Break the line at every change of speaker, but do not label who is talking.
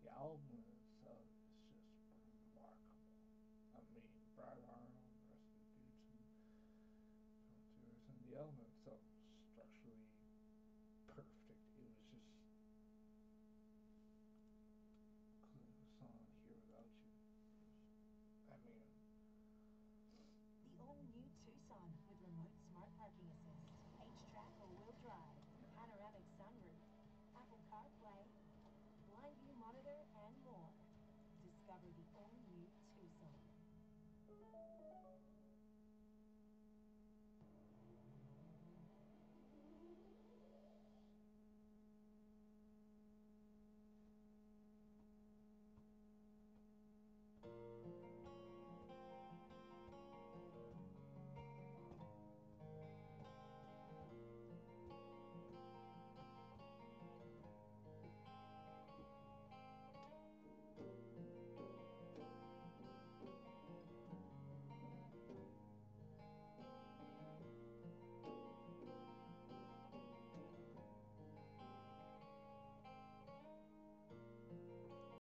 album itself is just remarkable. I mean, Brad Arnold and the rest of the dudes from Tours, and the album itself was structurally perfect. It was just including the song "Here Without You." I mean,
The all-new Tucson with remote smart parking assist, H-Track all-wheel drive, panoramic sunroof, Apple CarPlay, blind view monitor, and more. Discover the all-new Tucson.